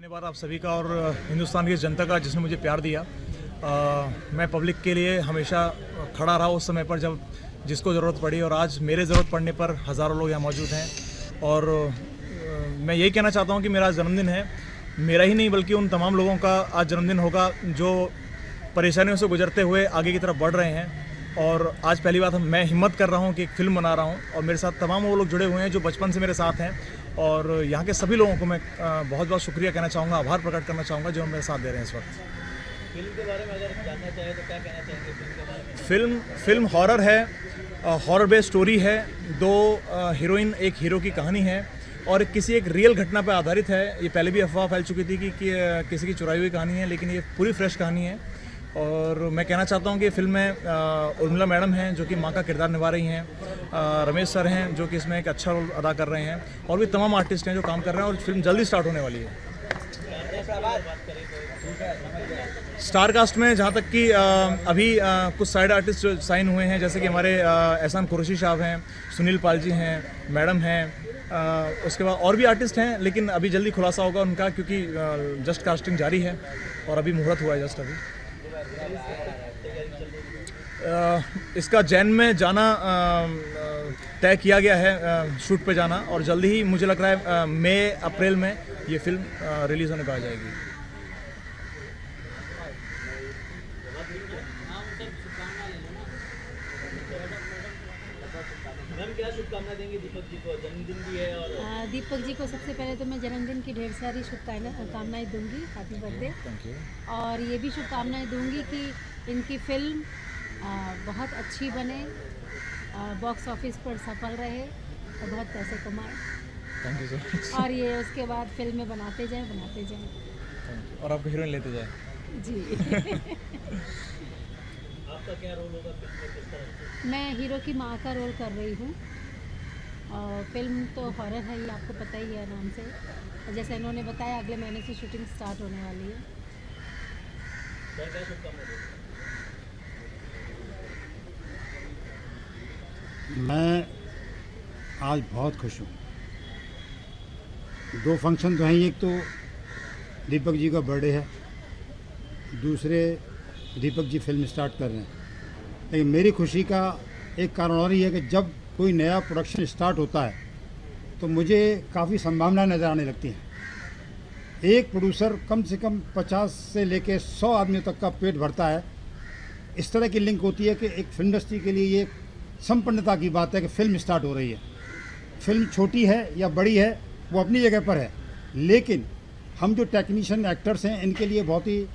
धन्यवाद आप सभी का और हिंदुस्तान की जनता का जिसने मुझे प्यार दिया। मैं पब्लिक के लिए हमेशा खड़ा रहा उस समय पर जब जिसको ज़रूरत पड़ी, और आज मेरे ज़रूरत पड़ने पर हज़ारों लोग यहाँ मौजूद हैं। और मैं यही कहना चाहता हूँ कि मेरा जन्मदिन है, मेरा ही नहीं बल्कि उन तमाम लोगों का आज जन्मदिन होगा जो परेशानियों से गुजरते हुए आगे की तरफ बढ़ रहे हैं। और आज पहली बात मैं हिम्मत कर रहा हूँ कि एक फ़िल्म बना रहा हूँ, और मेरे साथ तमाम वो लोग जुड़े हुए हैं जो बचपन से मेरे साथ हैं। और यहाँ के सभी लोगों को मैं बहुत बहुत शुक्रिया कहना चाहूँगा, आभार प्रकट करना चाहूँगा जो मेरे साथ दे रहे हैं इस वक्त। फिल्म के बारे में अगर जानना चाहें तो क्या कहना चाहेंगे फिल्म के बारे में? फिल्म हॉरर है, हॉरर बेस्ड स्टोरी है। दो हीरोइन एक हीरो की कहानी है और किसी एक रियल घटना पर आधारित है। ये पहले भी अफवाह फैल चुकी थी कि किसी की चुराई हुई कहानी है, लेकिन ये पूरी फ्रेश कहानी है। और मैं कहना चाहता हूँ कि फिल्म में उर्मिला मैडम हैं जो कि माँ का किरदार निभा रही हैं, रमेश सर हैं जो कि इसमें एक अच्छा रोल अदा कर रहे हैं, और भी तमाम आर्टिस्ट हैं जो काम कर रहे हैं। और फिल्म जल्दी स्टार्ट होने वाली है। स्टार कास्ट में जहाँ तक कि अभी कुछ साइड आर्टिस्ट जो साइन हुए हैं, जैसे कि हमारे एहसान कुरैशी साहब हैं, सुनील पाल जी हैं, मैडम हैं, उसके बाद और भी आर्टिस्ट हैं, लेकिन अभी जल्दी खुलासा होगा उनका क्योंकि जस्ट कास्टिंग जारी है और अभी मुहूर्त हुआ है जस्ट अभी। इसका जैन में जाना तय किया गया है, शूट पे जाना, और जल्दी ही मुझे लग रहा है मई अप्रैल में ये फिल्म रिलीज़ होने को आ जाएगी। मैम क्या शुभकामना देंगे दीपक जी को? जन्मदिन भी है और दीपक जी को सबसे पहले तो मैं जन्मदिन की ढेर सारी शुभकामनाएं दूंगी, हैप्पी बर्थडे। Thank you. और ये भी शुभकामनाएं दूंगी कि इनकी फिल्म बहुत अच्छी बने, बॉक्स ऑफिस पर सफल रहे और बहुत पैसे कमाए। Thank you so much. और ये उसके बाद फिल्में बनाते जाएं। और आपको हीरोइन लेते जाए जी। आपका क्या रोल होगा फिल्म में, किस तरह? मैं हीरो की माँ का रोल कर रही हूँ। और फिल्म तो हॉरर है, ये आपको पता ही है नाम से। और जैसे इन्होंने बताया अगले महीने से शूटिंग स्टार्ट होने वाली है। क्या शुभकामना देंगे? मैं आज बहुत खुश हूँ। दो फंक्शन तो हैं, एक तो दीपक जी का बर्थडे है, दूसरे दीपक जी फिल्म स्टार्ट कर रहे हैं। लेकिन मेरी खुशी का एक कारण और ही है कि जब कोई नया प्रोडक्शन स्टार्ट होता है तो मुझे काफ़ी संभावनाएं नज़र आने लगती हैं। एक प्रोड्यूसर कम से कम 50 से लेकर 100 आदमियों तक का पेट भरता है। इस तरह की लिंक होती है कि एक फिल्म इंडस्ट्री के लिए ये संपन्नता की बात है कि फिल्म स्टार्ट हो रही है। फिल्म छोटी है या बड़ी है वो अपनी जगह पर है, लेकिन हम जो टेक्नीशियन एक्टर्स हैं इनके लिए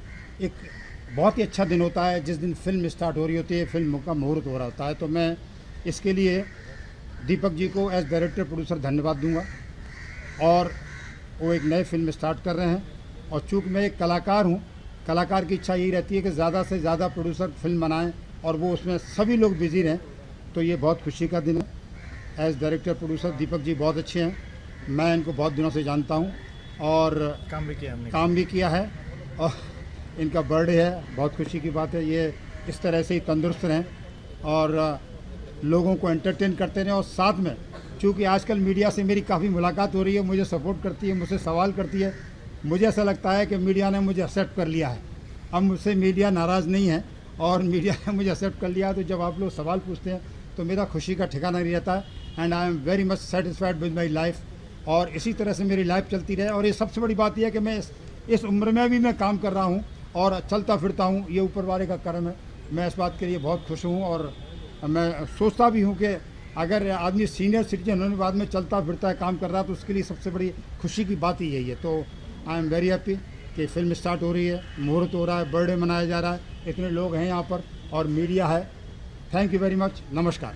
बहुत ही अच्छा दिन होता है जिस दिन फिल्म स्टार्ट हो रही होती है, फिल्म का मुहूर्त हो रहा होता है। तो मैं इसके लिए दीपक जी को एज डायरेक्टर प्रोड्यूसर धन्यवाद दूंगा। और वो एक नए फिल्म स्टार्ट कर रहे हैं, और चूँकि मैं एक कलाकार हूँ, कलाकार की इच्छा यही रहती है कि ज़्यादा से ज़्यादा प्रोड्यूसर फिल्म बनाएं और वो उसमें सभी लोग बिजी रहें। तो ये बहुत खुशी का दिन है। As director producer Deepak ji बहुत अच्छे हैं, मैं इनको बहुत दिनों से जानता हूँ और काम भी किया है। और इनका बर्थडे है, बहुत खुशी की बात है। ये इस तरह से ही तंदुरुस्त रहें और लोगों को एंटरटेन करते रहें। और साथ में चूँकि आजकल मीडिया से मेरी काफ़ी मुलाकात हो रही है, मुझे सपोर्ट करती है, मुझसे सवाल करती है, मुझे ऐसा लगता है कि मीडिया ने मुझे एक्सेप्ट कर लिया है। अब मुझसे मीडिया नाराज़ नहीं है और मीडिया ने मुझे एक्सेप्ट कर लिया। तो जब आप लोग सवाल पूछते हैं तो मेरा खुशी का ठिकाना नहीं रहता है। And I am very much satisfied with my life, और इसी तरह से मेरी लाइफ चलती रहे। और ये सबसे बड़ी बात यह है कि मैं इस उम्र में भी मैं काम कर रहा हूँ और चलता फिरता हूँ, ये ऊपर वाले का कर्म है। मैं इस बात के लिए बहुत खुश हूँ और मैं सोचता भी हूँ कि अगर आदमी सीनियर सिटीजन होने के बाद में चलता फिरता है, काम कर रहा है, तो उसके लिए सबसे बड़ी खुशी की बात ही यही है। तो आई एम वेरी हैप्पी कि फिल्म स्टार्ट हो रही है, मुहूर्त हो रहा है, बर्थडे मनाया जा रहा है, इतने लोग हैं यहाँ पर और मीडिया है। थैंक यू वेरी मच, नमस्कार।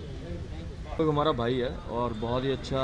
तो हमारा भाई है और बहुत ही अच्छा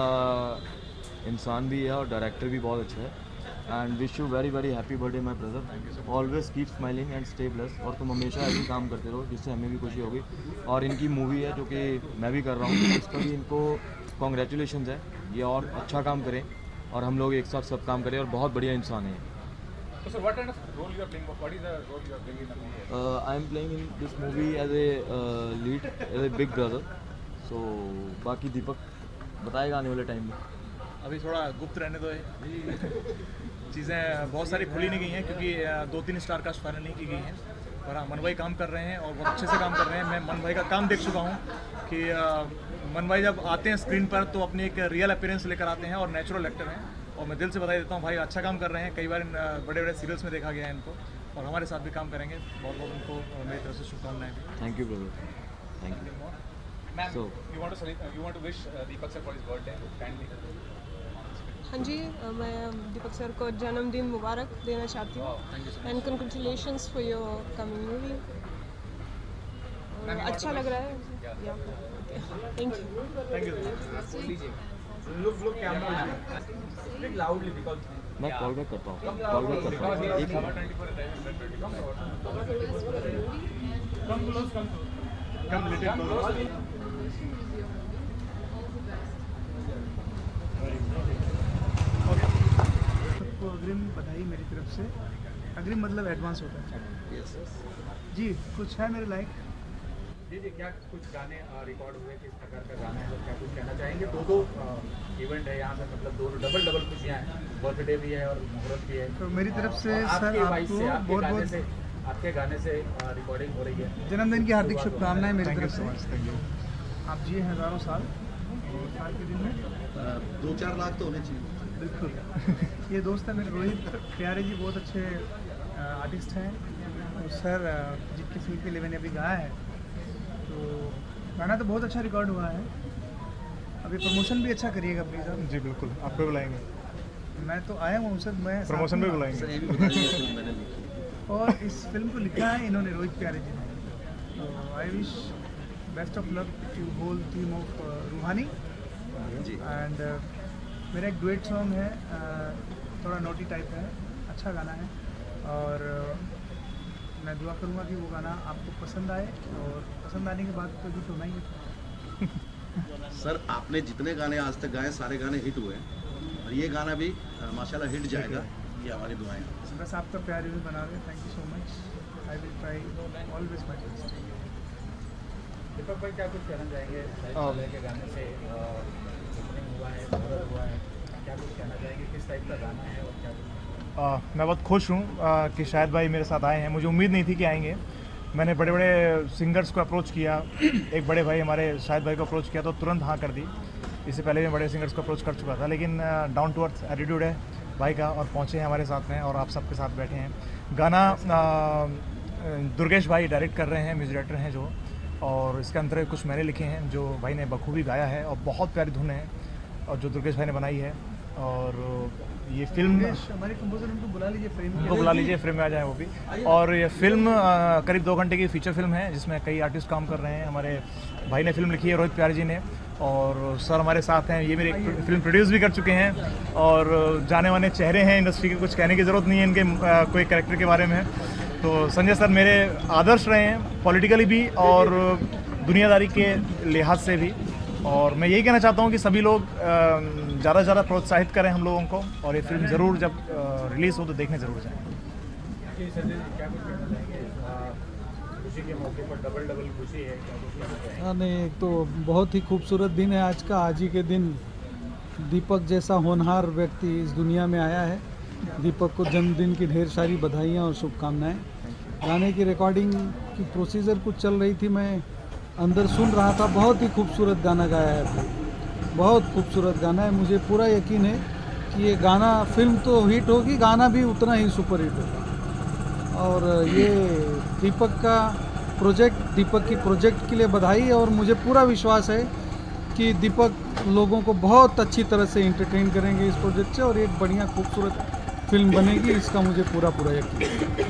इंसान भी है और डायरेक्टर भी बहुत अच्छा है। And wish you very very happy birthday my brother. Always keep smiling and stay bless. और तुम हमेशा ऐसे काम करते रहो जिससे हमें भी खुशी होगी। और इनकी मूवी है जो कि मैं भी कर रहा हूँ, इसका भी इनको कॉन्ग्रेचुलेशन है। ये और अच्छा काम करें और हम लोग एक साथ सब काम करें, और बहुत बढ़िया इंसान है। So what kind of role you are playing? What is the role you are playing in the movie? I am playing in this movie as a lead, as a big brother. So बाकी दीपक बताएगा आने वाले time में। अभी थोड़ा गुप्त रहने दो। चीज़ें बहुत सारी खुली नहीं गई हैं क्योंकि 2-3 स्टार कास्ट फाइनल नहीं की गई हैं। पर हाँ, मन भाई काम कर रहे हैं और बहुत अच्छे से काम कर रहे हैं। मैं मन भाई का काम देख चुका हूँ कि मन भाई जब आते हैं स्क्रीन पर तो अपनी एक रियल अपीयरेंस लेकर आते हैं और नेचुरल एक्टर हैं। और मैं दिल से बधाई देता हूँ भाई, अच्छा काम कर रहे हैं। कई बार बड़े बड़े सीरियल्स में देखा गया है इनको और हमारे साथ भी काम करेंगे। बहुत बहुत उनको मेरी तरफ से शुभकामनाएं भी। Thank you brother, thank you. Ma'am, you want to wish Deepak sir for his birthday? Kindly. हाँ जी, मैं दीपक सर को जन्मदिन मुबारक देना चाहती हूँ and congratulations for your coming movie. अच्छा लग रहा है। Thank you. Look camera. Speak loudly because. मैं कॉल बैक करता हूँ, कॉल बैक करता हूँ। एक मिनट। Come little close. सबको अग्रिम बधाई मेरी तरफ से। अग्रिम मतलब एडवांस होता है। जी, कुछ है मेरे लाइक। जी, क्या कुछ गाने रिकॉर्ड हुए, किस प्रकार का गाना है और क्या कुछ कहना चाहेंगे? दो इवेंट है यहाँ पे, मतलब दो डबल खुशियाँ हैं, बर्थडे भी है और मुहूर्त भी है। तो मेरी तरफ से सर आपको आपके गाने से रिकॉर्डिंग हो रही है। जन्मदिन की हार्दिक शुभकामनाएं मेरी तरफ से। आप जिए हज़ारों साल और साल के दिन में 2-4 लाख तो होने चाहिए। बिल्कुल। ये दोस्त है मेरे रोहित प्यारे जी, बहुत अच्छे आर्टिस्ट हैं। और सर जिनकी फिल्म के लिए मैंने अभी गाया है, तो गाना तो बहुत अच्छा रिकॉर्ड हुआ है। अभी प्रमोशन भी अच्छा करिएगा प्लीज़ आप। जी बिल्कुल, आपको बुलाएंगे। मैं तो आया हूँ सर, मैं प्रमोशन भी बुलाएंगे। सर ये भी बता दीजिए फिल्म मैंने लिखी है। और इस फिल्म को लिखा है इन्होंने, रोहित प्यारे जी ने। तो I wish best of luck to whole team of Roohani. जी। एंड मेरा एक डुएट सॉन्ग है, थोड़ा नोटी टाइप है, अच्छा गाना है। और मैं दुआ करूँगा कि वो गाना आपको पसंद आए और पसंद आने के बाद तो हिट होना ही है। सर आपने जितने गाने आज तक गाए सारे गाने हिट हुए हैं और ये गाना भी माशाल्लाह हिट जाएगा, ये हमारी दुआएं हैं। बस आपका प्यार भी बना रहे। Thank you so much. I will try always my best. Deepak भाई, क्या कुछ कहना चाहेंगे के गाने से? ओपनिंग हुआ है, मुहूर्त हुआ है, क्या कुछ कहना चाहेंगे? किस टाइप का गाना है और क्या कुछ? मैं बहुत खुश हूँ कि शाहिद भाई मेरे साथ आए हैं। मुझे उम्मीद नहीं थी कि आएंगे। मैंने बड़े बड़े सिंगर्स को अप्रोच किया, एक बड़े भाई हमारे शाहिद भाई को अप्रोच किया तो तुरंत हाँ कर दी। इससे पहले मैं बड़े सिंगर्स को अप्रोच कर चुका था, लेकिन डाउन टू अर्थ एटीट्यूड है भाई का और पहुँचे हैं हमारे साथ में और आप सबके साथ बैठे हैं। गाना दुर्गेश भाई डायरेक्ट कर रहे हैं, म्यूजिक डायरेक्टर हैं जो, और इसके अंदर कुछ मैंने लिखे हैं जो भाई ने बखूबी गाया है और बहुत प्यारी धुन है और जो दुर्गेश भाई ने बनाई है। और ये फिल्म हमारे कंपोजर उनको बुला लीजिए, फ्रेम में आ जाए वो भी। और ये फिल्म करीब 2 घंटे की फीचर फिल्म है जिसमें कई आर्टिस्ट काम कर रहे हैं। हमारे भाई ने फिल्म लिखी है, रोहित प्यारे जी ने, और सर हमारे साथ हैं। ये मेरे फिल्म प्रोड्यूस भी कर चुके हैं और जाने माने चेहरे हैं इंडस्ट्री के, कुछ कहने की ज़रूरत नहीं है इनके कोई कैरेक्टर के बारे में। तो संजय सर मेरे आदर्श रहे हैं, पॉलिटिकली भी और दुनियादारी के लिहाज से भी। और मैं यही कहना चाहता हूँ कि सभी लोग ज़्यादा से ज़्यादा प्रोत्साहित करें हम लोगों को, और ये फिल्म ज़रूर जब रिलीज़ हो तो देखने ज़रूर जाएँ। खुशी के मौके पर डबल खुशी है, हाँ नहीं, तो बहुत ही खूबसूरत दिन है आज का। आज ही के दिन दीपक जैसा होनहार व्यक्ति इस दुनिया में आया है। दीपक को जन्मदिन की ढेर सारी बधाइयाँ और शुभकामनाएं। गाने की रिकॉर्डिंग की प्रोसीजर कुछ चल रही थी, मैं अंदर सुन रहा था। बहुत ही खूबसूरत गाना गाया है, बहुत खूबसूरत गाना है। मुझे पूरा यकीन है कि ये गाना, फिल्म तो हिट होगी, गाना भी उतना ही सुपर हिट होगा। और ये दीपक का प्रोजेक्ट, दीपक की प्रोजेक्ट के लिए बधाई। और मुझे पूरा विश्वास है कि दीपक लोगों को बहुत अच्छी तरह से एंटरटेन करेंगे इस प्रोजेक्ट से और एक बढ़िया खूबसूरत फिल्म बनेगी, इसका मुझे पूरा यकीन है।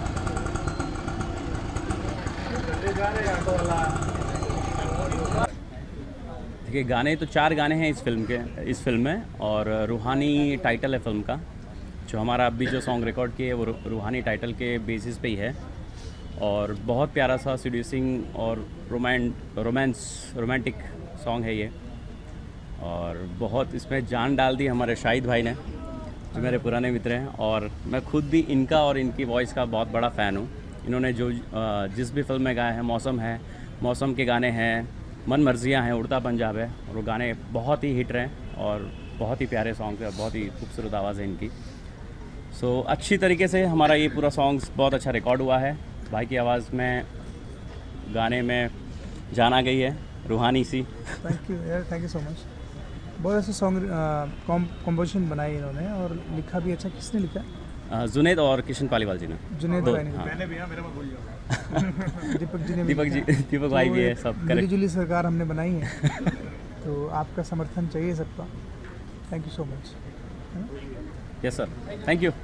देखिए, गाने तो 4 गाने हैं इस फिल्म में, और रूहानी टाइटल है फिल्म का। जो हमारा अभी जो सॉन्ग रिकॉर्ड किए वो रूहानी टाइटल के बेसिस पे ही है। और बहुत प्यारा सा सीड्यूसिंग और रोमांटिक सॉन्ग है ये। और बहुत इसमें जान डाल दी हमारे शाहिद भाई ने, जो मेरे पुराने मित्र हैं। और मैं खुद भी इनका और इनकी वॉइस का बहुत बड़ा फ़ैन हूँ। इन्होंने जो जिस भी फिल्म में गाए हैं, मौसम के गाने हैं, मन मर्जियाँ हैं, उड़ता पंजाब है, और वो गाने बहुत ही हिट रहे हैं और बहुत ही प्यारे सॉन्ग है, बहुत ही खूबसूरत आवाज़ है इनकी। सो अच्छी तरीके से हमारा ये पूरा सॉन्ग्स बहुत अच्छा रिकॉर्ड हुआ है। भाई की आवाज़ में गाने में जान आ गई है, रूहानी सी। थैंक यू यार, थैंक यू सो मच। बहुत अच्छे सॉन्ग कंपोजिशन बनाई इन्होंने और लिखा भी अच्छा। किसने लिखा? जुनैद और किशन पालीवाल जी ने। जुनैद भाई ने। हाँ। मैंने भी मेरा मैं भूल जाऊँ। दीपक जी ने भी दीपक जी, लिखा है। दीपक भाई भी है, तो सब मिली करेक्ट। जुली सरकार हमने बनाई है। तो आपका समर्थन चाहिए सबका। Thank you so much. Yes sir, thank you.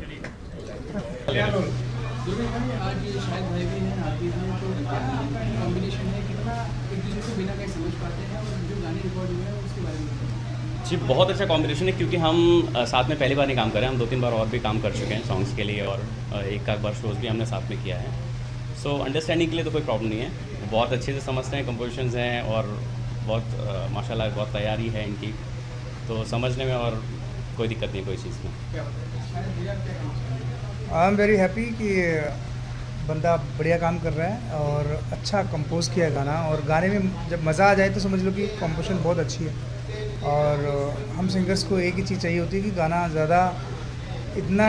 आज शायद भाई भी हैं, आप भी हैं, तो कॉम्बिनेशन है कितना एक दूसरे को बिना कहीं समझ पाते हैं, और जो गाने रिकॉर्ड हुए हैं उसके बारे में बताएं। जी बहुत अच्छा कॉम्बिनेशन है, क्योंकि हम साथ में पहली बार नहीं काम कर रहे हैं, हम 2-3 बार और भी काम कर चुके हैं सॉन्ग्स के लिए, और एक आध बार शोज़ भी हमने साथ में किया है। सो अंडरस्टैंडिंग के लिए तो कोई प्रॉब्लम नहीं है, बहुत अच्छे से समझते हैं, कंपोजिशंस हैं और बहुत माशाल्लाह बहुत तैयारी है इनकी, तो समझने में और कोई दिक्कत नहीं कोई चीज़ में। आई एम वेरी हैप्पी कि बंदा बढ़िया काम कर रहा है और अच्छा कंपोज किया है गाना, और गाने में जब मज़ा आ जाए तो समझ लो कि कंपोजिशन बहुत अच्छी है। और हम सिंगर्स को एक ही चीज़ चाहिए होती है कि गाना ज़्यादा इतना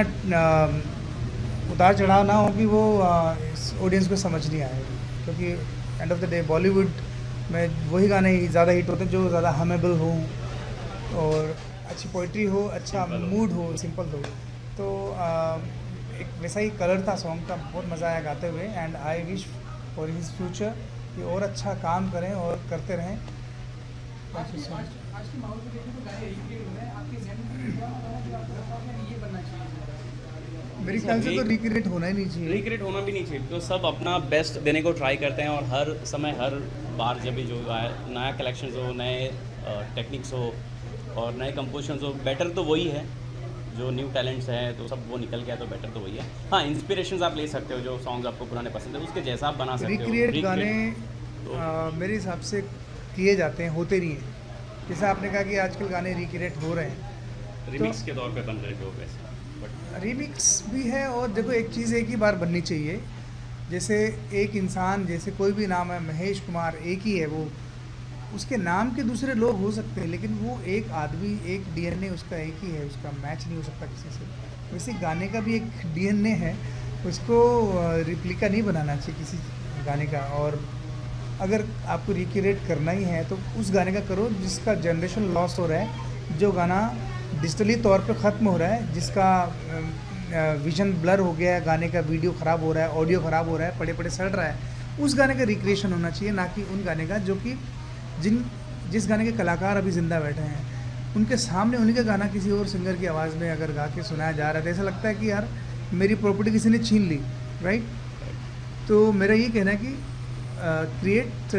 उतार चढ़ाव ना हो कि वो ऑडियंस को समझ नहीं आए, क्योंकि end of the day Bollywood में वही गाने ही ज़्यादा हिट होते हैं जो ज़्यादा हमेबल हो और अच्छी पोइट्री हो, अच्छा मूड हो, सिंपल हो। तो एक वैसा ही कलर था सॉन्ग का, बहुत मज़ा आया गाते हुए। And I wish for his future कि और अच्छा काम करें और करते रहें। आज की माहौल को देखें तो गाने रिक्रिएट हो रहे हैं, आपके ज़हन में ये बनना चाहिए? मेरे ख्याल से तो रिक्रिएट होना ही नहीं चाहिए। रिक्रिएट होना भी नहीं चाहिए, तो सब अपना बेस्ट देने को ट्राई करते हैं, और हर समय हर बार जब भी जो नया कलेक्शंस हो, नए टेक्निक्स हो और नए कंपोजिशंस हो, बेटर तो वही है। जो न्यू टैलेंट्स हैं तो सब वो निकल गया तो बेटर तो वही है। हाँ, इंस्पिरेशंस आप ले सकते हो, जो सॉन्ग्स आपको पुराने पसंद है उसके जैसा आप बना सकते हो। रिक्रिएट गाने मेरे हिसाब से किए जाते हैं, होते नहीं हैं। जैसा आपने कहा कि आजकल गाने रिक्रिएट हो रहे हैं, रिमिक्स के तौर पे बन रहे जो वैसे, बट रिमिक्स भी है। और देखो एक चीज़ एक ही बार बननी चाहिए। जैसे एक इंसान, जैसे कोई भी नाम है महेश कुमार, एक ही है वो, उसके नाम के दूसरे लोग हो सकते हैं, लेकिन वो एक आदमी, एक डीएनए उसका एक ही है, उसका मैच नहीं हो सकता किसी से। वैसे गाने का भी एक डीएनए है, उसको रिप्लिका नहीं बनाना चाहिए किसी गाने का। और अगर आपको रिक्रिएट करना ही है तो उस गाने का करो जिसका जनरेशन लॉस हो रहा है, जो गाना डिजिटली तौर पे ख़त्म हो रहा है, जिसका विजन ब्लर हो गया है, गाने का वीडियो ख़राब हो रहा है, ऑडियो ख़राब हो रहा है, पड़े पड़े सड़ रहा है, उस गाने का रिक्रिएशन होना चाहिए, ना कि उन गाने का जो कि जिस गाने के कलाकार अभी ज़िंदा बैठे हैं उनके सामने उन्हीं का गाना किसी और सिंगर की आवाज़ में अगर गा के सुनाया जा रहा है तो ऐसा लगता है कि यार मेरी प्रॉपर्टी किसी ने छीन ली, राइट। तो मेरा ये कहना है कि क्रिएट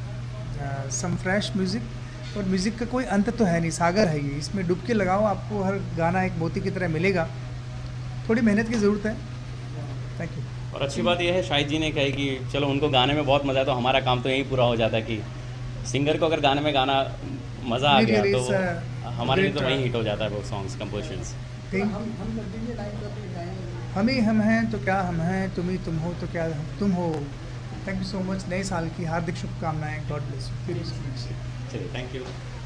सम फ्रेश म्यूज़िक, और म्यूज़िक का कोई अंत तो है नहीं, सागर है ये, इसमें डुबकी लगाओ, आपको हर गाना एक मोती की तरह मिलेगा। थोड़ी मेहनत की ज़रूरत है। Thank you. और अच्छी बात यह है, शाहिद जी ने कही कि चलो उनको गाने में बहुत मज़ा है, तो हमारा काम तो यही पूरा हो जाता है कि सिंगर को अगर गाने में गाना मज़ा आ गया तो हमारे लिए तो वही हिट हो जाता है वो सॉन्ग्स कंपोजिशंस। हम ही हम हैं तो क्या हम हैं, तुम ही तुम हो तो क्या तुम हो। Thank you so much. नए साल की हार्दिक शुभकामनाएं। God bless you. चलिए, थैंक यू।